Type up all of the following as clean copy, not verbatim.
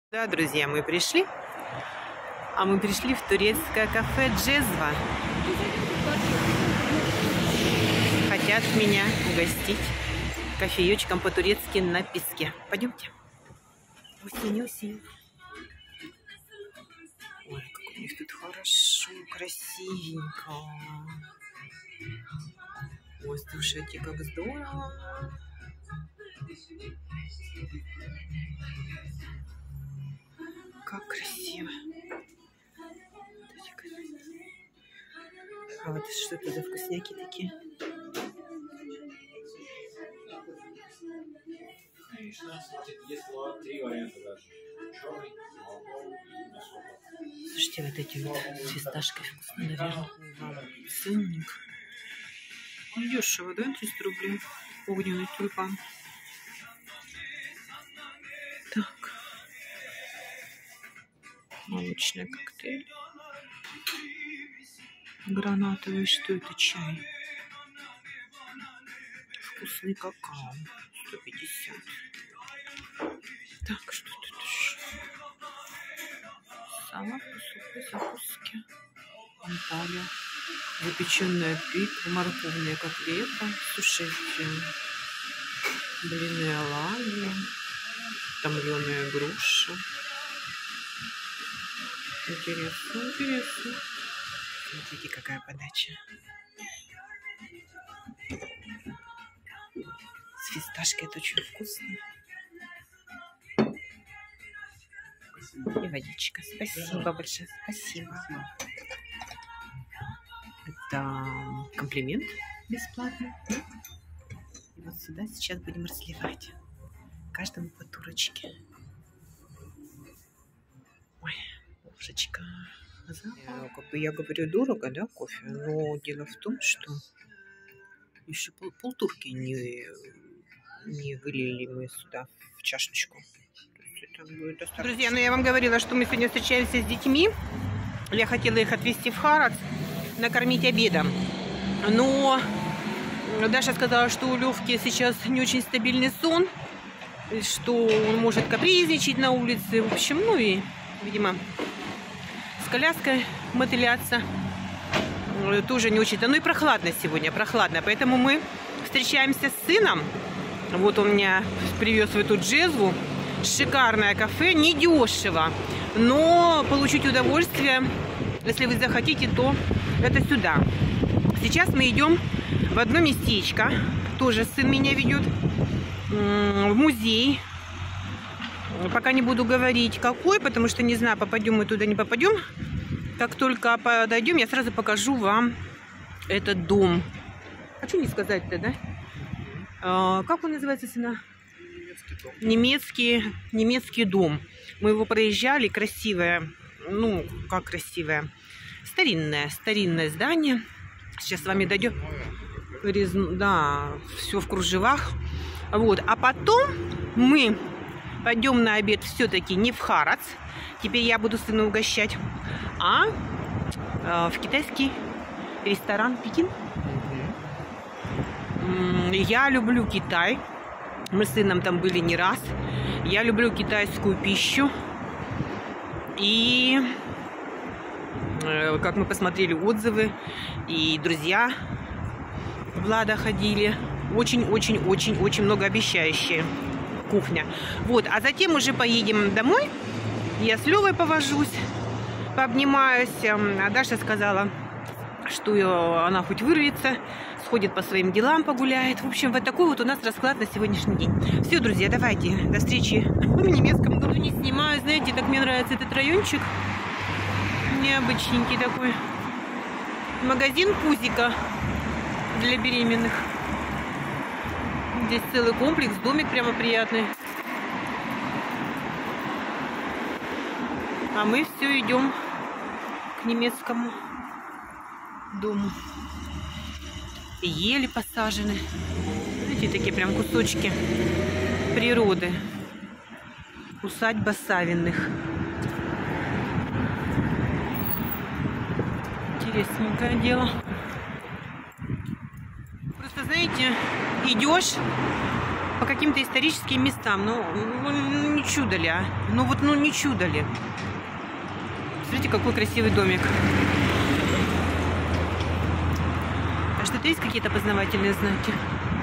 Да, друзья, мы пришли в турецкое кафе Джезва. Хотят меня угостить кофеечком по-турецки на песке. Пойдемте. Осень, осень. Ой, как у них тут хорошо, красивенько. Ой, слушайте, как здорово. Как красиво. А вот что это за вкусняки такие? Слушайте, вот эти вот с фисташкой вкусные, наверное. Ценник. Дешево, да? 300 рублей. Огненный тюльпан. Так. Молочный коктейль. Гранатовый, что это, чай? Вкусный какао. 150. Так, что тут еще? Салат по сухой закуске. Анталия. Запеченная тыква, морковная котлета. Слушайте. Блины оладьи. Томленая груша. Интересно, интересно. Смотрите, какая подача. С фисташкой это очень вкусно. И водичка. Спасибо большое. Спасибо. Это комплимент бесплатный. И вот сюда сейчас будем разливать. Каждому по турочке. Ой, ложечка. Я говорю, дорого, да, кофе, но дело в том, что еще полтурки не вылили мы сюда в чашечку. Друзья, ну я вам говорила, что мы сегодня встречаемся с детьми. Я хотела их отвезти в Харац, накормить обедом. Но Даша сказала, что у Левки сейчас не очень стабильный сон, что он может капризничать на улице. В общем, ну и, видимо, с коляской мотыляться тоже не очень-то. Ну и прохладно сегодня, прохладно. Поэтому мы встречаемся с сыном. Вот он меня привез в эту Джезву. Шикарное кафе, недешево. Но получить удовольствие, если вы захотите, то это сюда. Сейчас мы идем в одно местечко. Тоже сын меня ведет. В музей. Пока не буду говорить, какой, потому что не знаю, попадем мы туда, не попадем. Как только подойдем, я сразу покажу вам этот дом. Хочу не сказать-то, да? Как он называется, сына? Немецкий дом. Мы его проезжали, красивое, ну, как красивое, старинное здание. Сейчас с вами дойдем. Да, все в кружевах. Вот, а потом мы пойдем на обед все-таки не в Харац. Теперь я буду сына угощать, а в китайский ресторан Пекин. Я люблю Китай. Мы с сыном там были не раз. Я люблю китайскую пищу. И как мы посмотрели отзывы, и друзья Влада ходили. Очень многообещающая кухня. Вот, а затем уже поедем домой. Я с Левой повожусь, пообнимаюсь. А Даша сказала, что она хоть вырвется, сходит по своим делам, погуляет. В общем, вот такой вот у нас расклад на сегодняшний день. Все, друзья, давайте, до встречи в немецком доме. Не снимаю, знаете, так мне нравится этот райончик. Необычненький такой. Магазин Пузика для беременных. Здесь целый комплекс, домик прямо приятный. А мы все идем к немецкому дому. И ели посажены. Видите, такие прям кусочки природы. Усадьба Савиных. Интересненькое дело. Просто, знаете, идешь по каким-то историческим местам. Ну, не чудо ли, а? Ну, вот, ну, не чудо ли. Смотрите, какой красивый домик. А что-то есть какие-то познавательные знаки?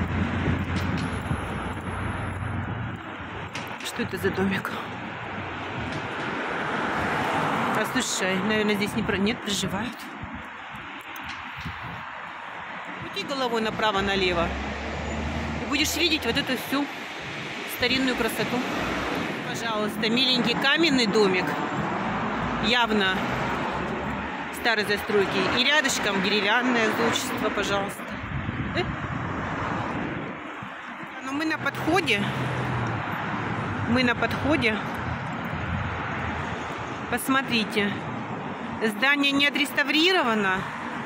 Что это за домик? А слушай, наверное, здесь нет, проживают. Крути головой направо-налево. И будешь видеть вот эту всю старинную красоту. Пожалуйста, миленький каменный домик. Явно старой застройки. И рядышком деревянное зодчество, пожалуйста. Но мы на подходе. Мы на подходе. Посмотрите. Здание не отреставрировано.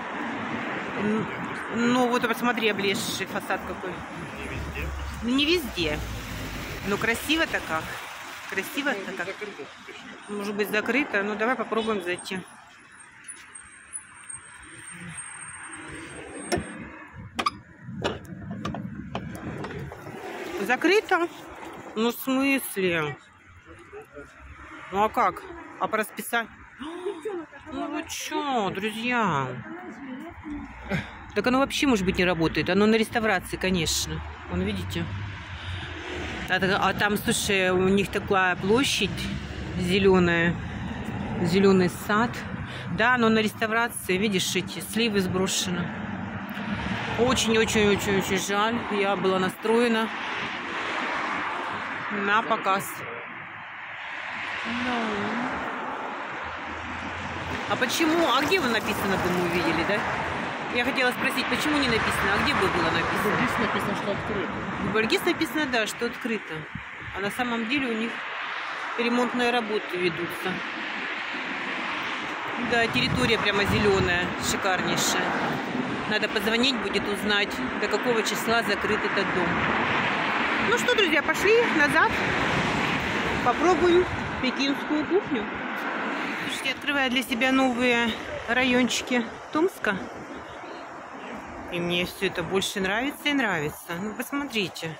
Ну вот посмотри, облезший фасад какой. Не везде. Но красиво-то как. Красиво-то как. Может быть закрыто. Ну давай попробуем зайти. Закрыто? Ну в смысле? Ну а как? А по расписанию? Ну вы чё, друзья? Так оно вообще, может быть, не работает. Оно на реставрации, конечно. Вон, видите? А там, слушай, у них такая площадь зеленая. Зеленый сад. Да, оно на реставрации. Видишь, эти сливы сброшены. Очень-очень-очень-очень жаль. Я была настроена на показ. А почему? А где вы написано, бы мы увидели, да? Я хотела спросить, почему не написано? А где бы было написано? Здесь написано, что открыто. В Бельгии написано, да, что открыто. А на самом деле у них ремонтные работы ведутся. Да, территория прямо зеленая, шикарнейшая. Надо позвонить, будет узнать, до какого числа закрыт этот дом. Ну что, друзья, пошли назад. Попробуем пекинскую кухню. Слушайте, открываю для себя новые райончики Томска. И мне все это больше нравится и нравится. Ну, посмотрите.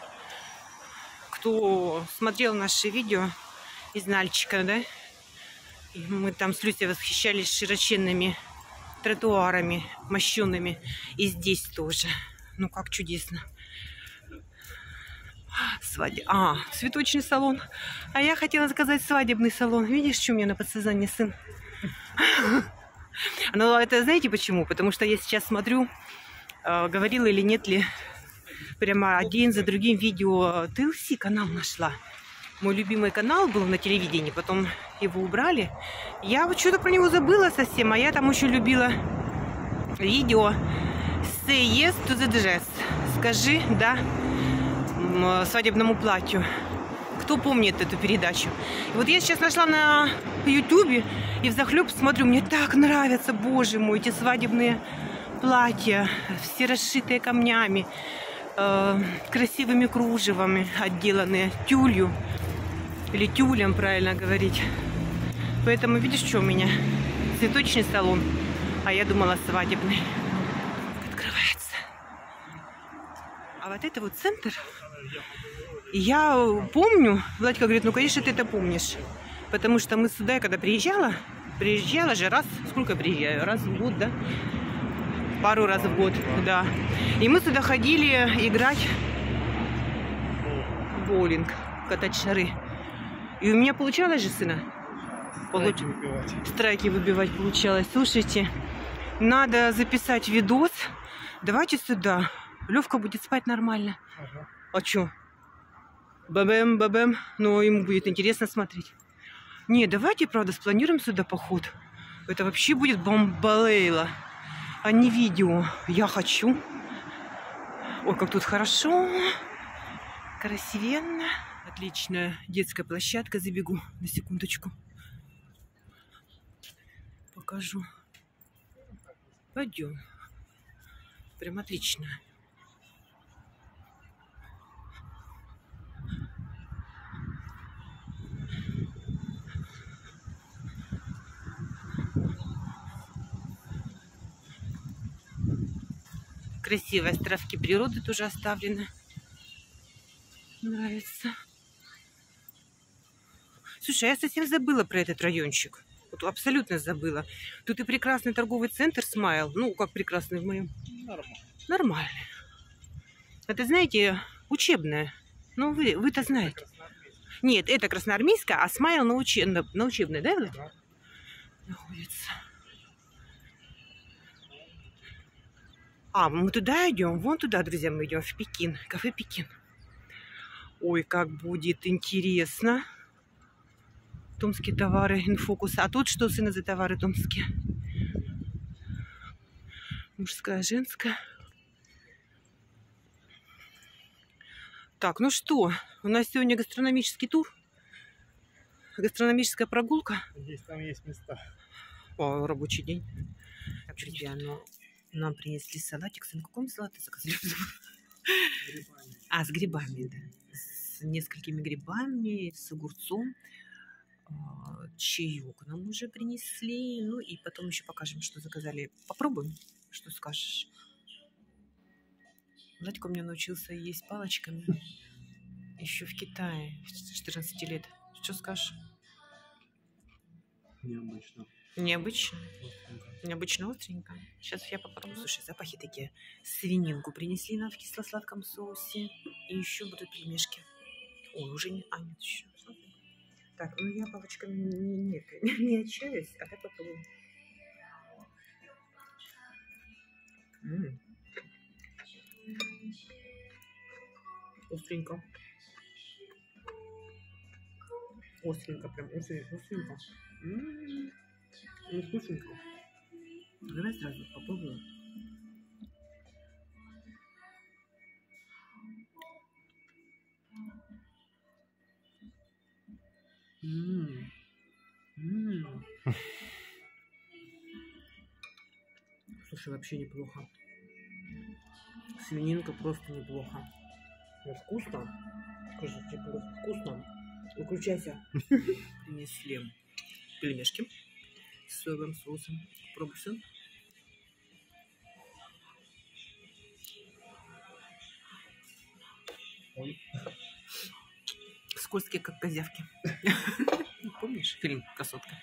Кто смотрел наши видео из Нальчика, да? И мы там с Люсей восхищались широченными тротуарами, мощенными. И здесь тоже. Ну, как чудесно. Цветочный салон. А я хотела сказать свадебный салон. Видишь, что у меня на подсознании, сын? Но это знаете почему? Потому что я сейчас смотрю, говорила или нет ли, прямо один за другим видео. TLC канал нашла. Мой любимый канал был на телевидении, потом его убрали. Я вот что-то про него забыла совсем, а я там очень любила видео Say Yes to the Dress. Скажи да свадебному платью. Кто помнит эту передачу? И вот я сейчас нашла на ютубе и взахлеб смотрю, мне так нравятся, боже мой, эти свадебные платья, все расшитые камнями, красивыми кружевами, отделанные тюлью, или тюлем, правильно говорить. Поэтому видишь, что у меня? Цветочный салон, а я думала свадебный. Открывается. А вот это вот центр. Я помню, Владька говорит, ну, конечно, ты это помнишь. Потому что мы сюда, когда приезжала же раз, сколько приезжаю? Раз в год, да? Пару раз в год, да. И мы сюда ходили играть в боулинг, катать шары. И у меня получалось же, сына? Страйки выбивать получалось. Слушайте, надо записать видос. Давайте сюда. Левка будет спать нормально. Ага. А что? Бабэм, бабэм. Но ему будет интересно смотреть. Не, давайте, правда, спланируем сюда поход. Это вообще будет бомбалейла, а не видео. Я хочу. Ой, как тут хорошо. Красивенно. Отличная детская площадка. Забегу на секундочку. Покажу. Пойдем. Прям отлично. Красивые островки природы тоже оставлены. Нравится. Слушай, я совсем забыла про этот райончик. Вот абсолютно забыла. Тут и прекрасный торговый центр Смайл. Ну, как прекрасный в моем. Нормально. Нормальный. Это, знаете, учебное. Ну, вы-то знаете. Нет, это красноармейская, а Смайл на учебной, да, Влад? Да. Находится. А, мы туда идем. Вон туда, друзья, мы идем. В Пекин. Кафе Пекин. Ой, как будет интересно. Томские товары, инфокус. А тут что, сына, за товары томские? Мужская, женская. Так, ну что, у нас сегодня гастрономический тур. Гастрономическая прогулка. Здесь там есть места. О, рабочий день. Так, друзья, ну, нам принесли салатик. На каком салате заказали? А, с грибами, да. С несколькими грибами, с огурцом. Чаек нам уже принесли. Ну и потом еще покажем, что заказали. Попробуем. Что скажешь? Владик у меня научился есть палочками еще в Китае, с 14 лет. Что скажешь? Необычно. Необычно. Остренько. Необычно остренько. Сейчас я попробую. Слушай, запахи такие. Свининку принесли нам в кисло-сладком соусе. И еще будут пельмешки. Ой, уже не... А, нет еще. Так, ну я палочками не отчаюсь, а так попробую. Остренько. Остренько, прям остренько. Ну, вкусненько. Давай сразу попробую. Слушай, вообще неплохо. Свининка просто неплохо. Ну, вкусно. Скажи, типа, вкусно. Выключайся. Принесли пельмешки с соевым соусом. Пробуй, сын. Ой. Скользкие, как козявки. Помнишь фильм «Красотка»?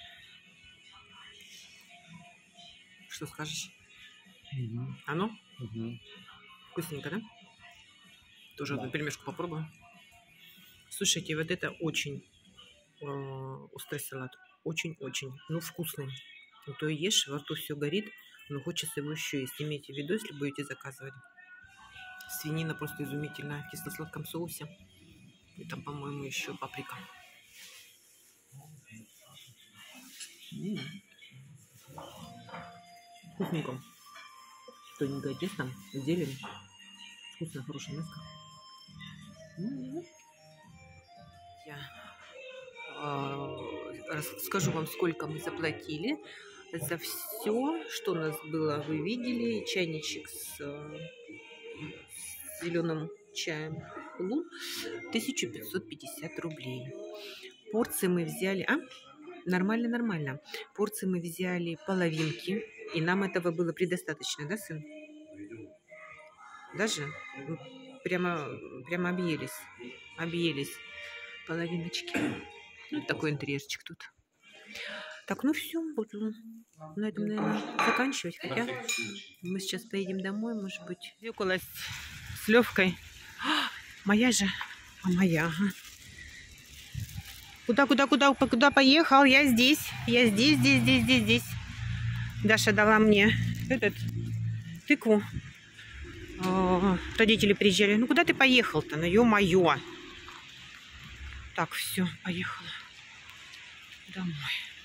Что скажешь? Оно? Вкусненько, да? Тоже одну пельмешку попробую. Слушайте, вот это очень острый салат. Очень-очень. Ну, вкусный. Ну, то ешь, во рту все горит, но хочется его еще есть. Имейте в виду, если будете заказывать. Свинина просто изумительная в кисло-сладком соусе. И там, по-моему, еще паприка. Вкусненько. Тоненькое тесто, зелень. Вкусное, хорошее мяско. Я расскажу вам, сколько мы заплатили за все, что у нас было. Вы видели чайничек с зеленым чаем. 1550 рублей. Порции мы взяли... А? Нормально, нормально. Порции мы взяли половинки. И нам этого было предостаточно, да, сын? Даже? Прямо объелись. Объелись половиночки. Вот такой интерьерчик тут. Так, ну все, буду на этом, наверное, заканчивать. Хотя мы сейчас поедем домой, может быть. Зюкалась с Левкой. Моя же. А моя, ага. Куда поехал? Я здесь. Я здесь. Даша дала мне тыкву. Родители приезжали. Ну, куда ты поехал-то? Ну, ё-моё. Так, все, поехала домой.